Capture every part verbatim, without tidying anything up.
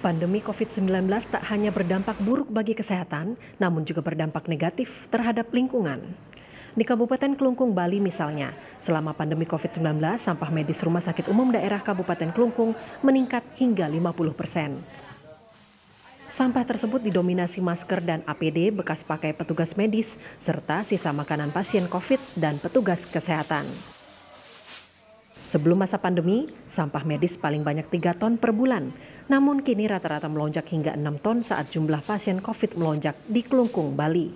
Pandemi covid sembilan belas tak hanya berdampak buruk bagi kesehatan, namun juga berdampak negatif terhadap lingkungan. Di Kabupaten Klungkung, Bali misalnya, selama pandemi covid sembilan belas, sampah medis Rumah Sakit Umum Daerah Kabupaten Klungkung meningkat hingga lima puluh persen. Sampah tersebut didominasi masker dan A P D bekas pakai petugas medis, serta sisa makanan pasien COVID dan petugas kesehatan. Sebelum masa pandemi, sampah medis paling banyak tiga ton per bulan. Namun kini rata-rata melonjak hingga enam ton saat jumlah pasien COVID melonjak di Klungkung, Bali.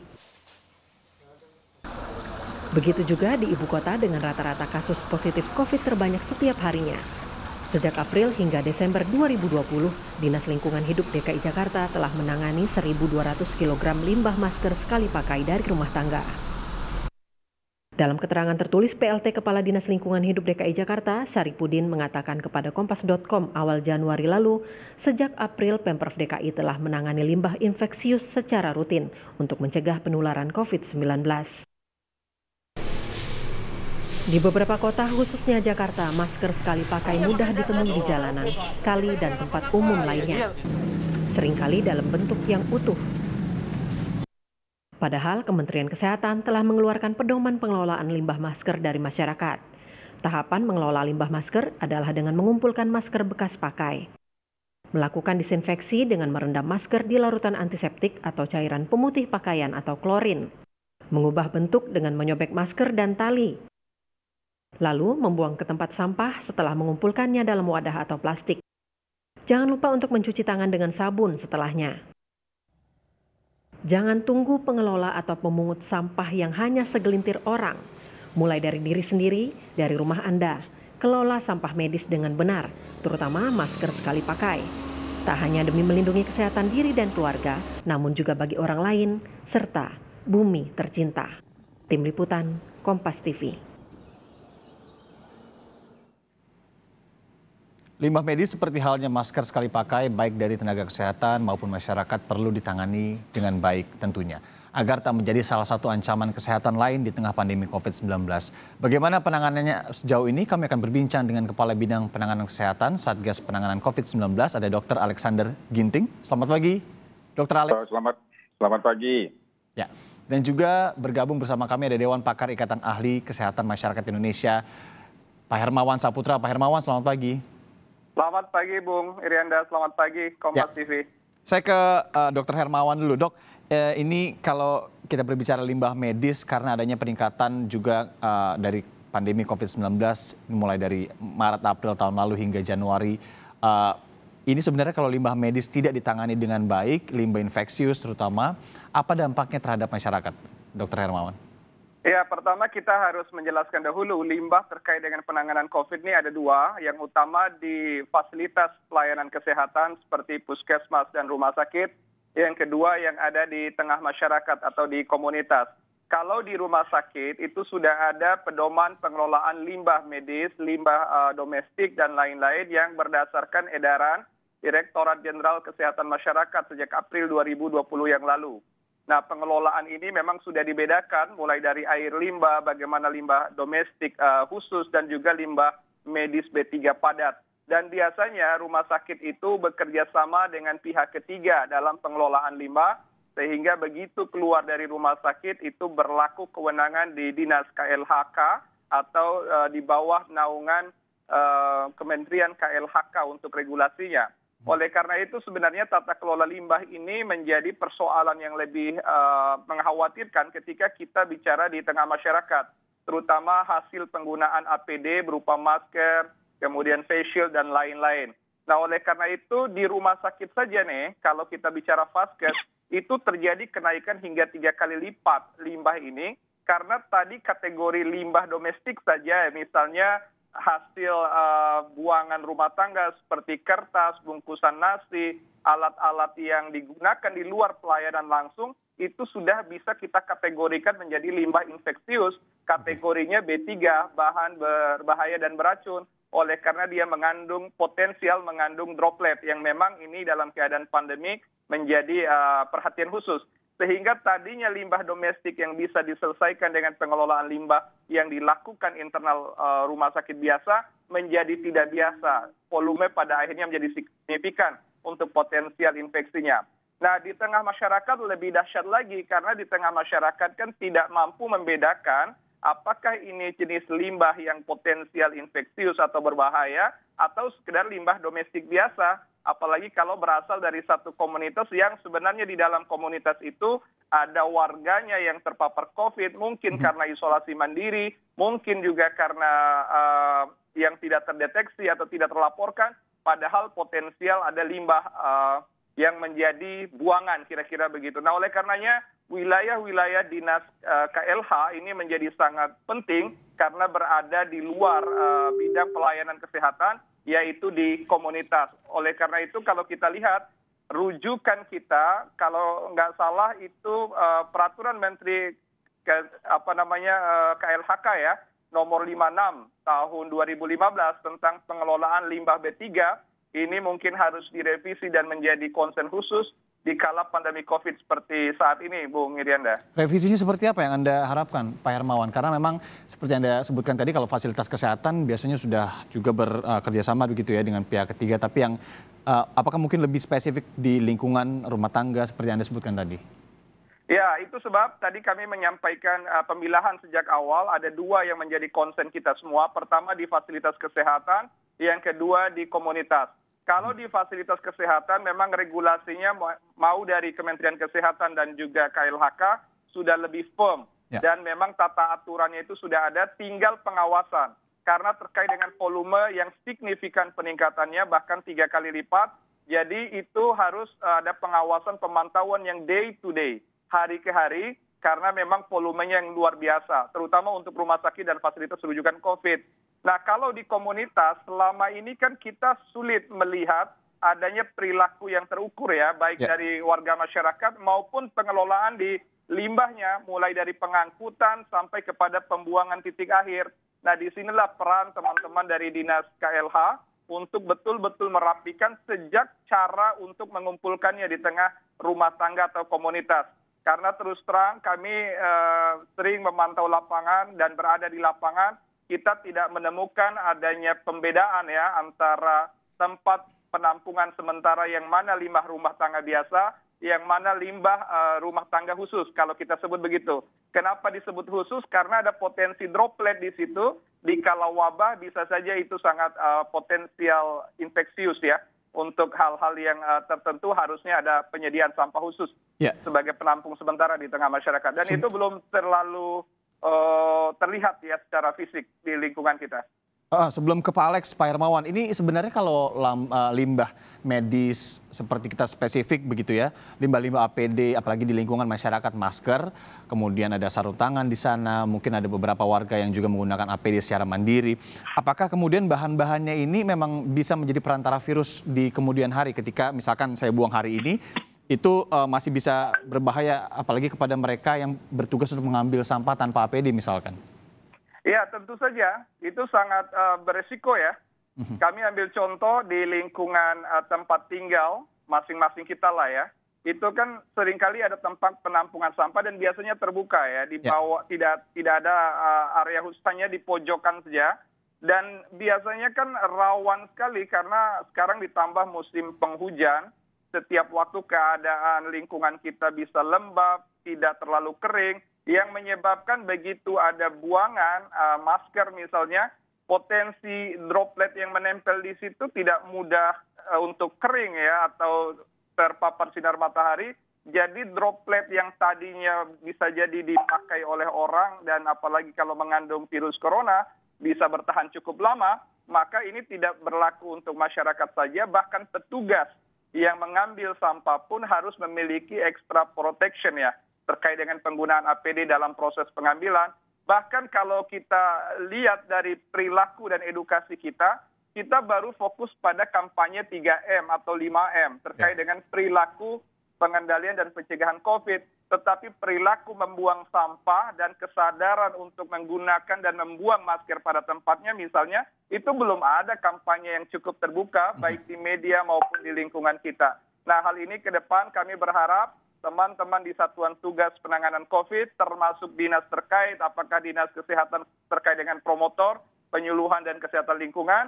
Begitu juga di ibu kota dengan rata-rata kasus positif COVID terbanyak setiap harinya. Sejak April hingga Desember dua ribu dua puluh, Dinas Lingkungan Hidup D K I Jakarta telah menangani seribu dua ratus kilogram limbah masker sekali pakai dari rumah tangga. Dalam keterangan tertulis P L T Kepala Dinas Lingkungan Hidup D K I Jakarta, Saripudin mengatakan kepada Kompas titik com awal Januari lalu, sejak April Pemprov D K I telah menangani limbah infeksius secara rutin untuk mencegah penularan covid sembilan belas. Di beberapa kota, khususnya Jakarta, masker sekali pakai mudah ditemui di jalanan, kali, dan tempat umum lainnya. Seringkali dalam bentuk yang utuh. Padahal Kementerian Kesehatan telah mengeluarkan pedoman pengelolaan limbah masker dari masyarakat. Tahapan mengelola limbah masker adalah dengan mengumpulkan masker bekas pakai, melakukan disinfeksi dengan merendam masker di larutan antiseptik atau cairan pemutih pakaian atau klorin, mengubah bentuk dengan menyobek masker dan tali, lalu membuang ke tempat sampah setelah mengumpulkannya dalam wadah atau plastik. Jangan lupa untuk mencuci tangan dengan sabun setelahnya. Jangan tunggu pengelola atau pemungut sampah yang hanya segelintir orang. Mulai dari diri sendiri, dari rumah Anda, kelola sampah medis dengan benar, terutama masker sekali pakai. Tak hanya demi melindungi kesehatan diri dan keluarga, namun juga bagi orang lain, serta bumi tercinta. Tim Liputan, Kompas T V. Limbah medis seperti halnya masker sekali pakai baik dari tenaga kesehatan maupun masyarakat perlu ditangani dengan baik tentunya, agar tak menjadi salah satu ancaman kesehatan lain di tengah pandemi covid sembilan belas. Bagaimana penanganannya sejauh ini? Kami akan berbincang dengan Kepala Bidang Penanganan Kesehatan Satgas Penanganan covid sembilan belas, ada Dokter Alexander Ginting. Selamat pagi, Dokter Alex. Selamat, selamat pagi. Ya, dan juga bergabung bersama kami ada Dewan Pakar Ikatan Ahli Kesehatan Masyarakat Indonesia, Pak Hermawan Saputra. Pak Hermawan, selamat pagi. Selamat pagi Bung Irianda, selamat pagi Kompas ya. T V. Saya ke uh, Dokter Hermawan dulu, Dok. Eh, ini kalau kita berbicara limbah medis karena adanya peningkatan juga uh, dari pandemi covid sembilan belas mulai dari Maret April tahun lalu hingga Januari. Uh, ini sebenarnya kalau limbah medis tidak ditangani dengan baik, limbah infeksius terutama, apa dampaknya terhadap masyarakat, Dokter Hermawan? Ya, pertama kita harus menjelaskan dahulu limbah terkait dengan penanganan COVID ini ada dua. Yang utama di fasilitas pelayanan kesehatan seperti puskesmas dan rumah sakit. Yang kedua yang ada di tengah masyarakat atau di komunitas. Kalau di rumah sakit itu sudah ada pedoman pengelolaan limbah medis, limbah uh, domestik dan lain-lain yang berdasarkan edaran Direktorat Jenderal Kesehatan Masyarakat sejak April dua ribu dua puluh yang lalu. Nah, pengelolaan ini memang sudah dibedakan mulai dari air limbah, bagaimana limbah domestik uh, khusus dan juga limbah medis B tiga padat. Dan biasanya rumah sakit itu bekerja sama dengan pihak ketiga dalam pengelolaan limbah, sehingga begitu keluar dari rumah sakit itu berlaku kewenangan di Dinas K L H K atau uh, di bawah naungan uh, Kementerian K L H K untuk regulasinya. Oleh karena itu sebenarnya tata kelola limbah ini menjadi persoalan yang lebih uh, mengkhawatirkan ketika kita bicara di tengah masyarakat, terutama hasil penggunaan A P D berupa masker, kemudian face shield dan lain-lain. Nah, oleh karena itu di rumah sakit saja nih, kalau kita bicara vaskes, itu terjadi kenaikan hingga tiga kali lipat limbah ini, karena tadi kategori limbah domestik saja, misalnya hasil uh, buangan rumah tangga seperti kertas, bungkusan nasi, alat-alat yang digunakan di luar pelayanan langsung, itu sudah bisa kita kategorikan menjadi limbah infeksius, kategorinya B tiga, bahan berbahaya dan beracun, oleh karena dia mengandung potensial mengandung droplet yang memang ini dalam keadaan pandemik menjadi uh, perhatian khusus. Sehingga tadinya limbah domestik yang bisa diselesaikan dengan pengelolaan limbah yang dilakukan internal uh, rumah sakit biasa menjadi tidak biasa. Volume pada akhirnya menjadi signifikan. untuk potensial infeksinya. Nah, di tengah masyarakat lebih dahsyat lagi karena di tengah masyarakat kan tidak mampu membedakan apakah ini jenis limbah yang potensial infeksius atau berbahaya atau sekedar limbah domestik biasa. Apalagi kalau berasal dari satu komunitas yang sebenarnya di dalam komunitas itu ada warganya yang terpapar COVID, mungkin hmm. karena isolasi mandiri, mungkin juga karena uh, yang tidak terdeteksi atau tidak terlaporkan, padahal potensial ada limbah uh, yang menjadi buangan, kira-kira begitu. Nah, oleh karenanya wilayah-wilayah dinas uh, K L H ini menjadi sangat penting karena berada di luar uh, bidang pelayanan kesehatan, yaitu di komunitas. Oleh karena itu, kalau kita lihat rujukan kita, kalau nggak salah itu uh, peraturan Menteri ke, apa namanya uh, K L H K ya, nomor lima puluh enam tahun dua ribu lima belas tentang pengelolaan limbah B tiga, ini mungkin harus direvisi dan menjadi konsen khusus di kala pandemi COVID seperti saat ini, Bung Irianda. Revisinya seperti apa yang Anda harapkan, Pak Hermawan? Karena memang seperti yang Anda sebutkan tadi, kalau fasilitas kesehatan biasanya sudah juga bekerjasama begitu ya dengan pihak ketiga, tapi yang uh, apakah mungkin lebih spesifik di lingkungan rumah tangga seperti yang Anda sebutkan tadi? Ya, itu sebab tadi kami menyampaikan uh, pemilahan sejak awal, ada dua yang menjadi konsen kita semua. Pertama di fasilitas kesehatan, yang kedua di komunitas. Kalau di fasilitas kesehatan memang regulasinya mau dari Kementerian Kesehatan dan juga K L H K sudah lebih firm. Ya. Dan memang tata aturannya itu sudah ada, tinggal pengawasan. Karena terkait dengan volume yang signifikan peningkatannya bahkan tiga kali lipat, jadi itu harus ada pengawasan pemantauan yang day to day, hari ke hari, karena memang volumenya yang luar biasa, terutama untuk rumah sakit dan fasilitas rujukan COVID. Nah, kalau di komunitas, selama ini kan kita sulit melihat adanya perilaku yang terukur ya, baik ya. dari warga masyarakat maupun pengelolaan di limbahnya, mulai dari pengangkutan sampai kepada pembuangan titik akhir. Nah, disinilah peran teman-teman dari Dinas K L H untuk betul-betul merapikan sejak cara untuk mengumpulkannya di tengah rumah tangga atau komunitas. Karena terus terang kami eh, sering memantau lapangan dan berada di lapangan, kita tidak menemukan adanya pembedaan ya antara tempat penampungan sementara yang mana limbah rumah tangga biasa, yang mana limbah uh, rumah tangga khusus, kalau kita sebut begitu. Kenapa disebut khusus? Karena ada potensi droplet di situ, di kala wabah bisa saja itu sangat uh, potensial infeksius ya. Untuk hal-hal yang uh, tertentu harusnya ada penyediaan sampah khusus yeah. sebagai penampung sementara di tengah masyarakat. Dan Sem- itu belum terlalu Uh, terlihat ya secara fisik di lingkungan kita. Uh, sebelum ke Pak Alex, Pak Hermawan, ini sebenarnya kalau lam, uh, limbah medis seperti kita spesifik begitu ya, limbah-limbah A P D, apalagi di lingkungan masyarakat, masker, kemudian ada sarung tangan di sana, mungkin ada beberapa warga yang juga menggunakan A P D secara mandiri. Apakah kemudian bahan-bahannya ini memang bisa menjadi perantara virus di kemudian hari ketika misalkan saya buang hari ini, itu uh, masih bisa berbahaya apalagi kepada mereka yang bertugas untuk mengambil sampah tanpa A P D misalkan? Ya, tentu saja. Itu sangat uh, beresiko ya. Mm-hmm. Kami ambil contoh di lingkungan uh, tempat tinggal masing-masing kita lah ya. Itu kan seringkali ada tempat penampungan sampah dan biasanya terbuka ya. Di bawah yeah. tidak tidak ada uh, area khususnya di pojokan saja. Dan biasanya kan rawan sekali karena sekarang ditambah musim penghujan. Setiap waktu keadaan lingkungan kita bisa lembab, tidak terlalu kering, yang menyebabkan begitu ada buangan, uh, masker misalnya, potensi droplet yang menempel di situ tidak mudah uh, untuk kering ya, atau terpapar sinar matahari. Jadi droplet yang tadinya bisa jadi dipakai oleh orang, dan apalagi kalau mengandung virus corona, bisa bertahan cukup lama, maka ini tidak berlaku untuk masyarakat saja, bahkan petugas yang mengambil sampah pun harus memiliki extra protection ya terkait dengan penggunaan A P D dalam proses pengambilan. Bahkan kalau kita lihat dari perilaku dan edukasi kita, kita baru fokus pada kampanye tiga M atau lima M terkait yeah. dengan perilaku pengendalian dan pencegahan COVID. Tetapi perilaku membuang sampah dan kesadaran untuk menggunakan dan membuang masker pada tempatnya misalnya, itu belum ada kampanye yang cukup terbuka, baik di media maupun di lingkungan kita. Nah, hal ini ke depan kami berharap teman-teman di Satuan Tugas Penanganan COVID, termasuk dinas terkait, apakah dinas kesehatan terkait dengan promotor, penyuluhan dan kesehatan lingkungan,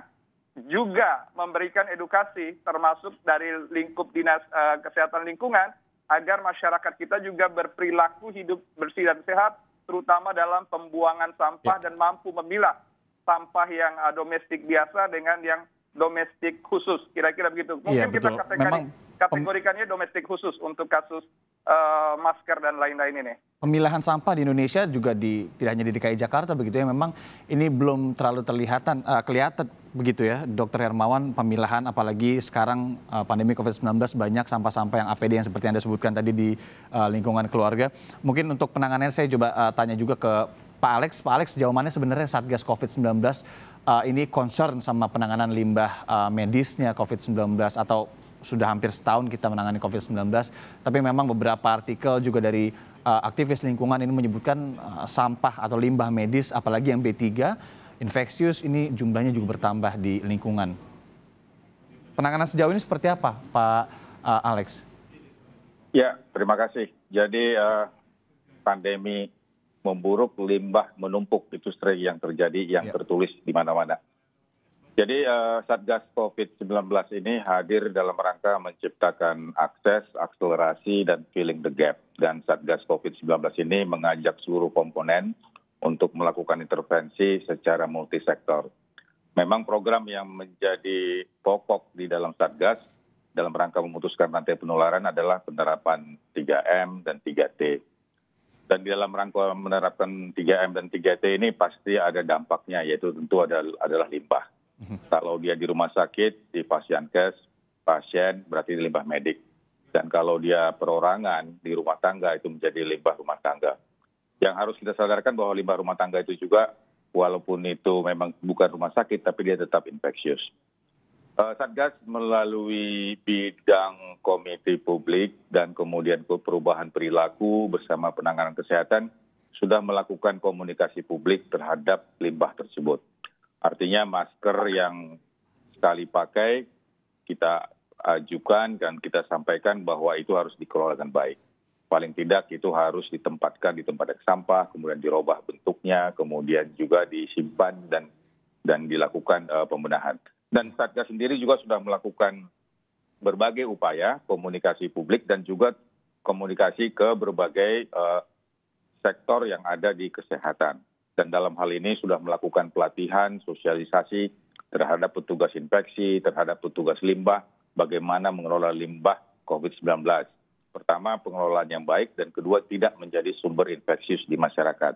juga memberikan edukasi termasuk dari lingkup dinas uh, kesehatan lingkungan agar masyarakat kita juga berperilaku hidup bersih dan sehat, terutama dalam pembuangan sampah ya. Dan mampu memilah sampah yang uh, domestik biasa dengan yang domestik khusus, kira-kira begitu. Mungkin ya, kita kategori, kategorikannya domestik khusus untuk kasus uh, masker dan lain-lain ini. Pemilahan sampah di Indonesia juga di tidak hanya di D K I Jakarta begitu ya, memang ini belum terlalu terlihatan uh, kelihatan begitu ya, Dokter Hermawan, pemilahan apalagi sekarang uh, pandemi covid sembilan belas banyak sampah-sampah yang A P D yang seperti Anda sebutkan tadi di uh, lingkungan keluarga. Mungkin untuk penanganannya saya coba uh, tanya juga ke Pak Alex. Pak Alex, sejauh mana sebenarnya Satgas covid sembilan belas uh, ini concern sama penanganan limbah uh, medisnya covid sembilan belas, atau sudah hampir setahun kita menangani covid sembilan belas, tapi memang beberapa artikel juga dari uh, aktivis lingkungan ini menyebutkan uh, sampah atau limbah medis, apalagi yang B tiga, infeksius, ini jumlahnya juga bertambah di lingkungan. Penanganan sejauh ini seperti apa, Pak uh, Alex? Ya, terima kasih. Jadi uh, pandemi memburuk, limbah menumpuk, itu sering yang terjadi, yang ya. tertulis di mana-mana. Jadi uh, Satgas covid sembilan belas ini hadir dalam rangka menciptakan akses, akselerasi, dan filling the gap. Dan Satgas covid sembilan belas ini mengajak seluruh komponen untuk melakukan intervensi secara multisektor. Memang program yang menjadi pokok di dalam Satgas dalam rangka memutuskan rantai penularan adalah penerapan tiga M dan tiga T. Dan di dalam rangka menerapkan tiga M dan tiga T ini pasti ada dampaknya, yaitu tentu adalah limbah. Kalau dia di rumah sakit, di pasienkes, pasien berarti limbah medik. Dan kalau dia perorangan di rumah tangga, itu menjadi limbah rumah tangga. Yang harus kita sadarkan bahwa limbah rumah tangga itu juga, walaupun itu memang bukan rumah sakit, tapi dia tetap infeksius. Uh, Satgas melalui bidang komite publik dan kemudian perubahan perilaku bersama penanganan kesehatan sudah melakukan komunikasi publik terhadap limbah tersebut. Artinya masker yang sekali pakai kita ajukan dan kita sampaikan bahwa itu harus dikelola dengan baik. Paling tidak itu harus ditempatkan di tempat sampah, kemudian dirubah bentuknya, kemudian juga disimpan dan dan dilakukan uh, pembenahan. Dan Satgas sendiri juga sudah melakukan berbagai upaya komunikasi publik dan juga komunikasi ke berbagai uh, sektor yang ada di kesehatan. Dan dalam hal ini sudah melakukan pelatihan, sosialisasi terhadap petugas infeksi, terhadap petugas limbah, bagaimana mengelola limbah covid sembilan belas. Pertama, pengelolaan yang baik, dan kedua, tidak menjadi sumber infeksius di masyarakat.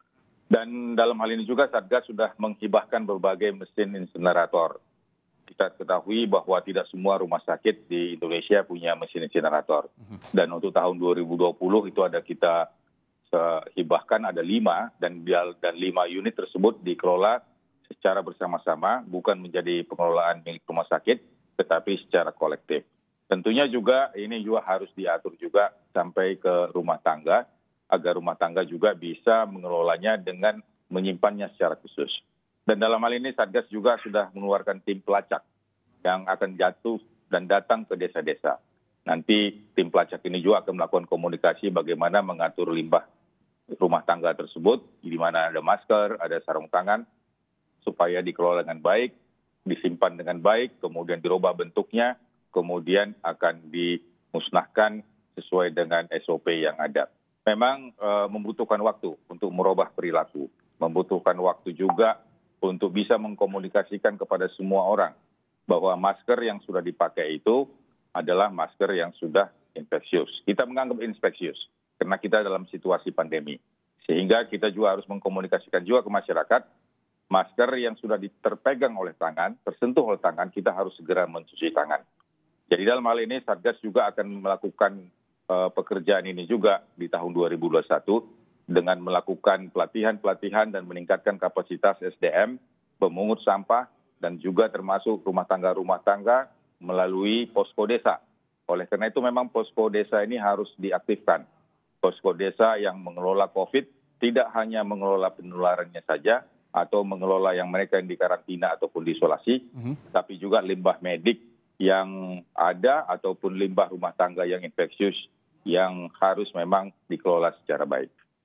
Dan dalam hal ini juga Satgas sudah menghibahkan berbagai mesin insinerator. Kita ketahui bahwa tidak semua rumah sakit di Indonesia punya mesin insinerator. Dan untuk tahun dua ribu dua puluh itu ada kita hibahkan ada lima, dan dan lima unit tersebut dikelola secara bersama-sama, bukan menjadi pengelolaan milik rumah sakit, tetapi secara kolektif. Tentunya juga ini juga harus diatur juga sampai ke rumah tangga, agar rumah tangga juga bisa mengelolanya dengan menyimpannya secara khusus. Dan dalam hal ini Satgas juga sudah mengeluarkan tim pelacak yang akan jatuh dan datang ke desa-desa. Nanti tim pelacak ini juga akan melakukan komunikasi bagaimana mengatur limbah rumah tangga tersebut, di mana ada masker, ada sarung tangan, supaya dikelola dengan baik, disimpan dengan baik, kemudian dirubah bentuknya, kemudian akan dimusnahkan sesuai dengan S O P yang ada. Memang e, membutuhkan waktu untuk merubah perilaku, membutuhkan waktu juga untuk bisa mengkomunikasikan kepada semua orang bahwa masker yang sudah dipakai itu adalah masker yang sudah infeksius. Kita menganggap infeksius karena kita dalam situasi pandemi. Sehingga kita juga harus mengkomunikasikan juga ke masyarakat, masker yang sudah terpegang oleh tangan, tersentuh oleh tangan, kita harus segera mencuci tangan. Jadi dalam hal ini Satgas juga akan melakukan uh, pekerjaan ini juga di tahun dua ribu dua puluh satu dengan melakukan pelatihan-pelatihan dan meningkatkan kapasitas S D M, pemungut sampah, dan juga termasuk rumah tangga-rumah tangga melalui posko desa. Oleh karena itu memang posko desa ini harus diaktifkan. Posko desa yang mengelola COVID tidak hanya mengelola penularannya saja atau mengelola yang mereka yang dikarantina ataupun diisolasi, mm-hmm. tapi juga limbah medik yang ada ataupun limbah rumah tangga yang infeksius yang harus memang dikelola secara baik.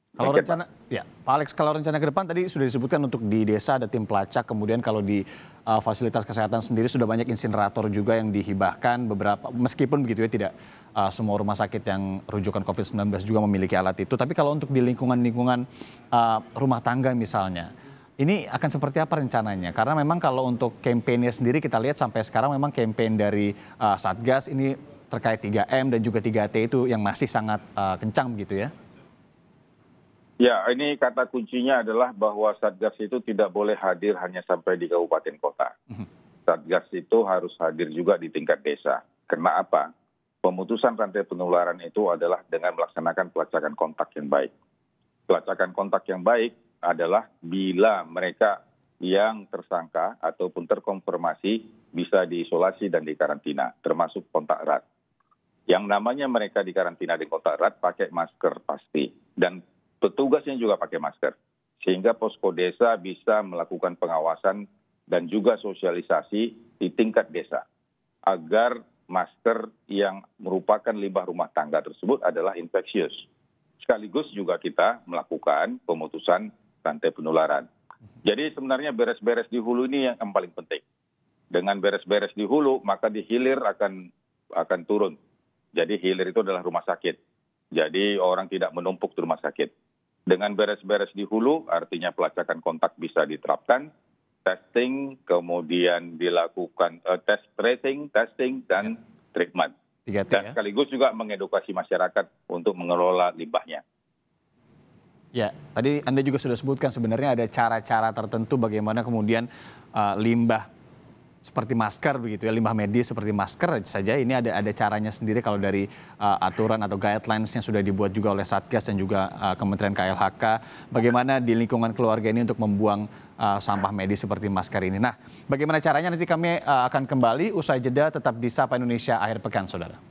Kalau rencana, ya Pak Alex, kalau rencana ke depan tadi sudah disebutkan untuk di desa ada tim pelacak, kemudian kalau di uh, fasilitas kesehatan sendiri sudah banyak insinerator juga yang dihibahkan beberapa, meskipun begitu ya tidak uh, semua rumah sakit yang rujukan covid sembilan belas juga memiliki alat itu. Tapi kalau untuk di lingkungan-lingkungan uh, rumah tangga misalnya, ini akan seperti apa rencananya? Karena memang kalau untuk kampanye sendiri kita lihat sampai sekarang memang kampanye dari uh, Satgas ini terkait tiga M dan juga tiga T itu yang masih sangat uh, kencang begitu ya? Ya, ini kata kuncinya adalah bahwa Satgas itu tidak boleh hadir hanya sampai di kabupaten kota. Satgas itu harus hadir juga di tingkat desa. Karena apa? Pemutusan rantai penularan itu adalah dengan melaksanakan pelacakan kontak yang baik. Pelacakan kontak yang baik adalah bila mereka yang tersangka ataupun terkonfirmasi bisa diisolasi dan dikarantina, termasuk kontak erat. Yang namanya mereka dikarantina di kontak erat pakai masker pasti. Dan petugasnya juga pakai masker, sehingga posko desa bisa melakukan pengawasan dan juga sosialisasi di tingkat desa, agar masker yang merupakan limbah rumah tangga tersebut adalah infeksius. Sekaligus juga kita melakukan pemutusan rantai penularan. Jadi sebenarnya beres-beres di hulu ini yang paling penting. Dengan beres-beres di hulu, maka di hilir akan akan turun. Jadi hilir itu adalah rumah sakit. Jadi orang tidak menumpuk di rumah sakit. Dengan beres-beres di hulu, artinya pelacakan kontak bisa diterapkan, testing, kemudian dilakukan uh, test tracing, testing, dan ya. treatment. tiga T, dan ya? Sekaligus juga mengedukasi masyarakat untuk mengelola limbahnya. Ya, tadi Anda juga sudah sebutkan sebenarnya ada cara-cara tertentu bagaimana kemudian uh, limbah seperti masker begitu ya, limbah medis seperti masker saja ini ada ada caranya sendiri kalau dari uh, aturan atau guidelines yang sudah dibuat juga oleh Satgas dan juga uh, Kementerian K L H K, bagaimana di lingkungan keluarga ini untuk membuang uh, sampah medis seperti masker ini. Nah, bagaimana caranya nanti kami uh, akan kembali usai jeda, tetap di Sapa Indonesia akhir pekan, saudara.